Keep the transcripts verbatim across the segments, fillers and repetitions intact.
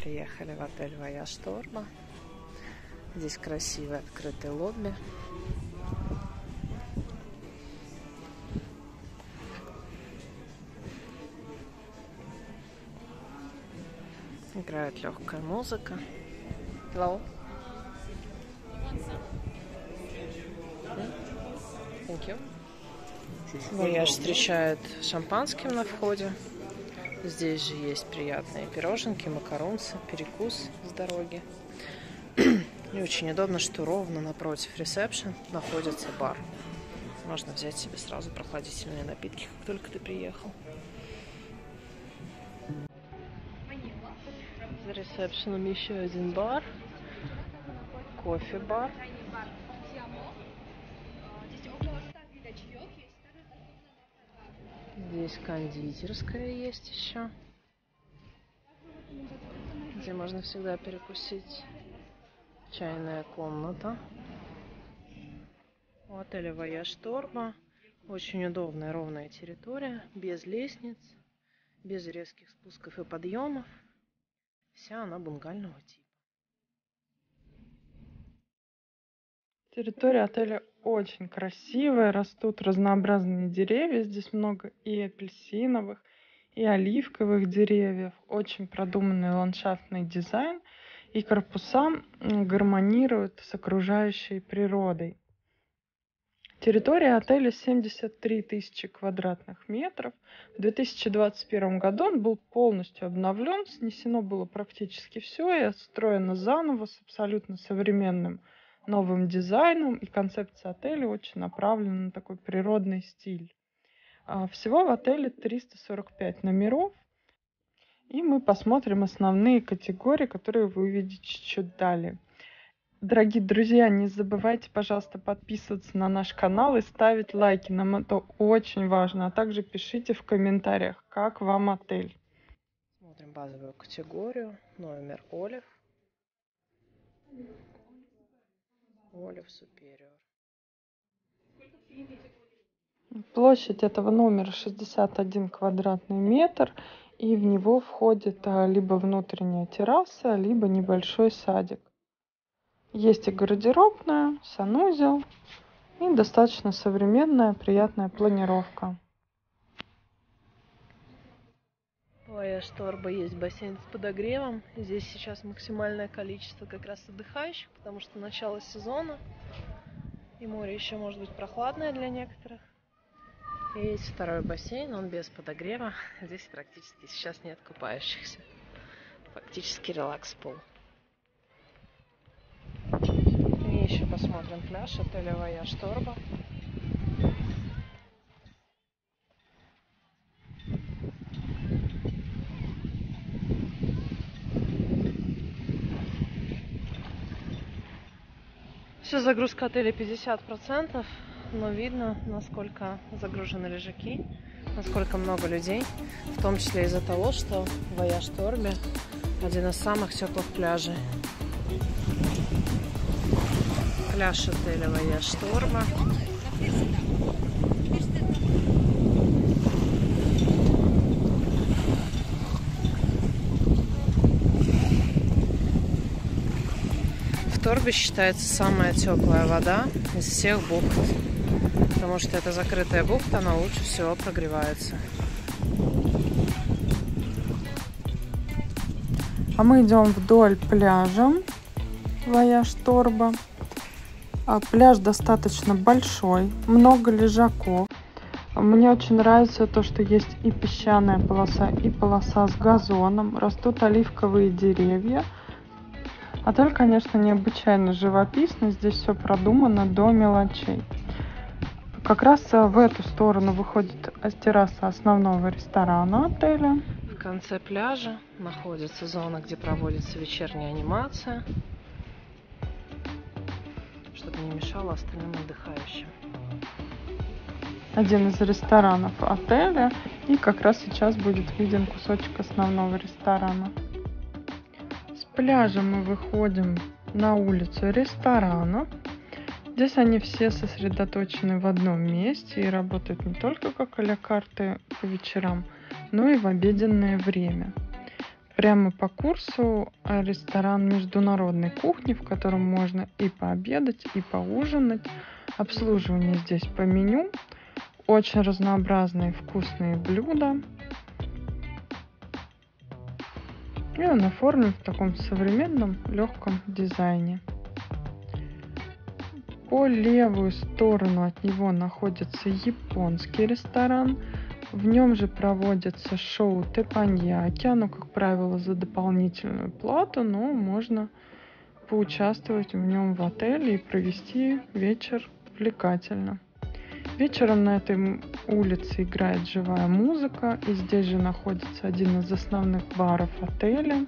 приехали в отель Вояж Торба. Здесь красивый открытый лобби. Играет легкая музыка. Hello. Thank you. Вояж встречает шампанским на входе. Здесь же есть приятные пироженки, макарунцы, перекус с дороги. И очень удобно, что ровно напротив ресепшн находится бар. Можно взять себе сразу прохладительные напитки, как только ты приехал. За ресепшеном еще один бар. Кофе-бар. Здесь кондитерская есть еще, где можно всегда перекусить. Чайная комната. У отеля Вояж Торба очень удобная ровная территория, без лестниц, без резких спусков и подъемов. Вся она бунгального типа. Территория отеля очень красивая, растут разнообразные деревья. Здесь много и апельсиновых, и оливковых деревьев. Очень продуманный ландшафтный дизайн, и корпуса гармонируют с окружающей природой. Территория отеля семьдесят три тысячи квадратных метров. В две тысячи двадцать первом году он был полностью обновлен, снесено было практически все и отстроено заново с абсолютно современным новым дизайном, и концепция отеля очень направлена на такой природный стиль. Всего в отеле триста сорок пять номеров, и мы посмотрим основные категории, которые вы увидите чуть далее. Дорогие друзья, не забывайте, пожалуйста, подписываться на наш канал и ставить лайки, нам это очень важно, а также пишите в комментариях, как вам отель. Смотрим базовую категорию, номер Олив. Олив Superior. Площадь этого номера шестьдесят один квадратный метр, и в него входит либо внутренняя терраса, либо небольшой садик. Есть и гардеробная, санузел, и достаточно современная, приятная планировка. У Вояж Торба есть бассейн с подогревом. Здесь сейчас максимальное количество как раз отдыхающих, потому что начало сезона, и море еще может быть прохладное для некоторых. И есть второй бассейн, он без подогрева. Здесь практически сейчас нет купающихся. Фактически релакс-пул. И еще посмотрим пляж отеля Вояж Торба. Все, загрузка отеля пятьдесят процентов, но видно, насколько загружены лежаки, насколько много людей, в том числе из-за того, что в Вояж Торбе один из самых теплых пляжей. Пляж отеля Вояж Торба. В Торбе считается самая теплая вода из всех бухт, потому что это закрытая бухта, она лучше всего прогревается. А мы идем вдоль пляжа Вояж Торба. Пляж достаточно большой, много лежаков. Мне очень нравится то, что есть и песчаная полоса, и полоса с газоном. Растут оливковые деревья. Отель, конечно, необычайно живописный. Здесь все продумано до мелочей. Как раз в эту сторону выходит терраса основного ресторана отеля. В конце пляжа находится зона, где проводится вечерняя анимация, чтобы не мешало остальным отдыхающим. Один из ресторанов отеля, и как раз сейчас будет виден кусочек основного ресторана. С пляжа мы выходим на улицу ресторана. Здесь они все сосредоточены в одном месте и работают не только как а-ля карты по вечерам, но и в обеденное время. Прямо по курсу э, ресторан международной кухни, в котором можно и пообедать, и поужинать. Обслуживание здесь по меню. Очень разнообразные вкусные блюда. И он оформлен в таком современном легком дизайне. По левую сторону от него находится японский ресторан. В нем же проводится шоу теппаньяки. Оно, как правило, за дополнительную плату, но можно поучаствовать в нем в отеле и провести вечер увлекательно. Вечером на этой улице играет живая музыка, и здесь же находится один из основных баров отеля.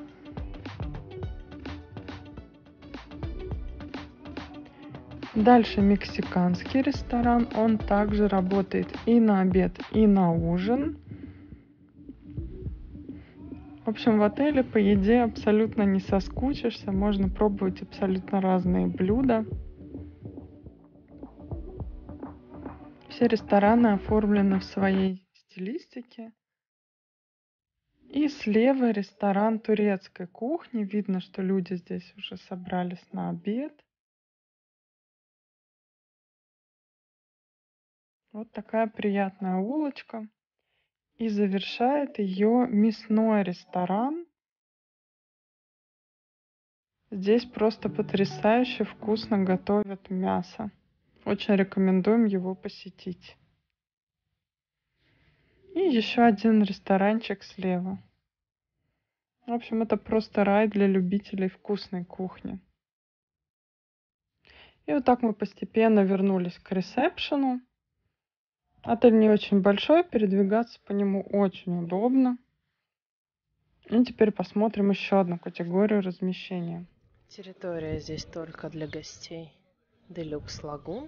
Дальше мексиканский ресторан. Он также работает и на обед, и на ужин. В общем, в отеле по еде абсолютно не соскучишься. Можно пробовать абсолютно разные блюда. Все рестораны оформлены в своей стилистике. И слева ресторан турецкой кухни. Видно, что люди здесь уже собрались на обед. Вот такая приятная улочка. И завершает ее мясной ресторан. Здесь просто потрясающе вкусно готовят мясо. Очень рекомендуем его посетить. И еще один ресторанчик слева. В общем, это просто рай для любителей вкусной кухни. И вот так мы постепенно вернулись к ресепшену. Отель не очень большой, передвигаться по нему очень удобно. И теперь посмотрим еще одну категорию размещения. Территория здесь только для гостей Deluxe Lagoon.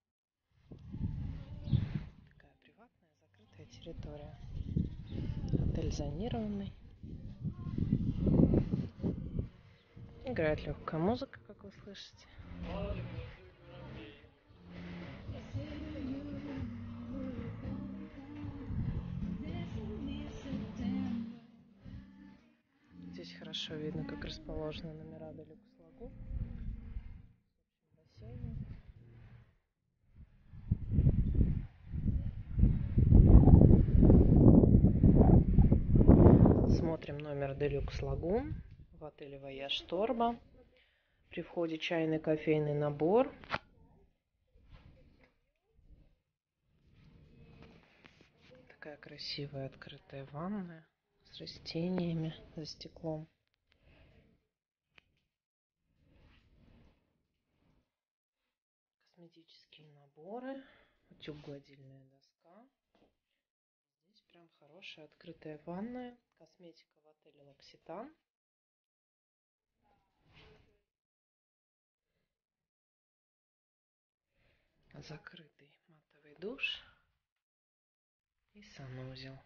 Такая приватная, закрытая территория. Отель зонированный. Играет легкая музыка, как вы слышите. Здесь хорошо видно, как расположены номера Deluxe Lagoon. Бассейн. Смотрим номер Deluxe Lagoon в отеле Voyage Torba. При входе чайный кофейный набор. Такая красивая открытая ванная с растениями за стеклом. Косметические наборы. Утюг, гладильная доска. Здесь прям хорошая открытая ванная. Косметика в отеле L'Occitane. Закрытый матовый душ и санузел.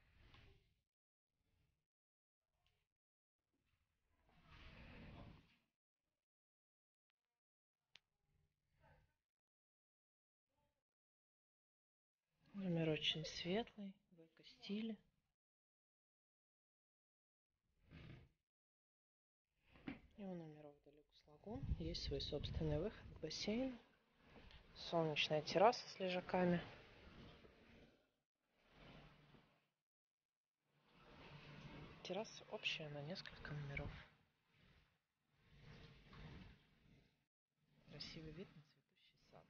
Номер очень светлый, в эко-стиле. И у номеров Deluxe Lagoon есть свой собственный выход к бассейну. Солнечная терраса с лежаками. Терраса общая на несколько номеров. Красивый вид на цветущий сад.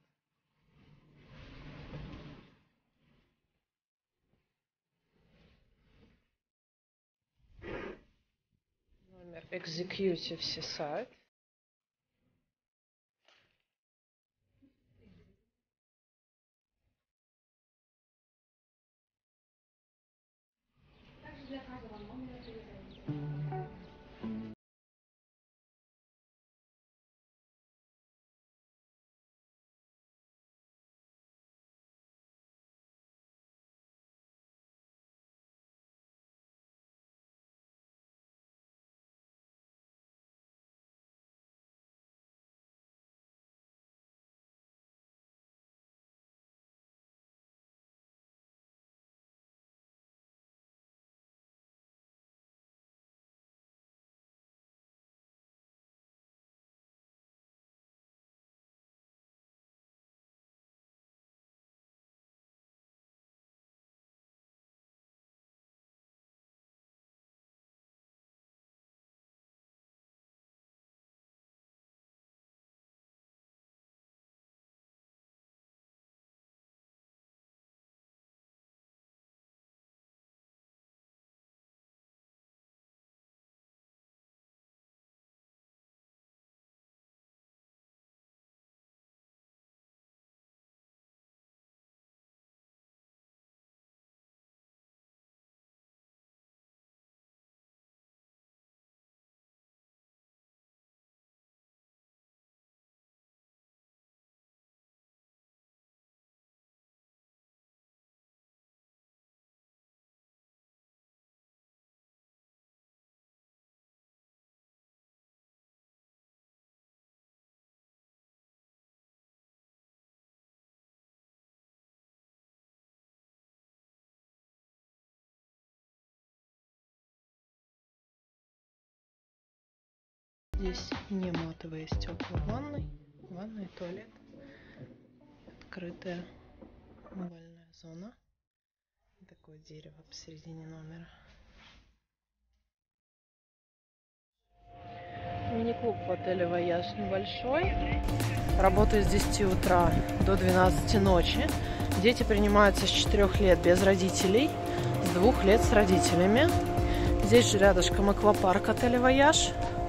Номер Executive Seaside. Здесь не матовые стекла ванной, ванной, туалет, открытая умывальная зона. И такое дерево посередине номера. Мини-клуб в отеле «Вояж» небольшой. Работает с десяти утра до двенадцати ночи. Дети принимаются с четырёх лет без родителей, с двух лет с родителями. Здесь же рядышком аквапарк отеля «Вояж».